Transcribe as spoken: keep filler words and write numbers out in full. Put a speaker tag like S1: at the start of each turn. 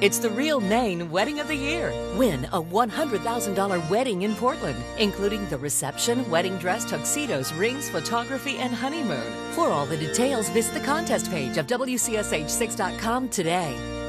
S1: It's the Real Maine Wedding of the Year. Win a one hundred thousand dollars wedding in Portland, including the reception, wedding dress, tuxedos, rings, photography, and honeymoon. For all the details, visit the contest page of W C S H six dot com today.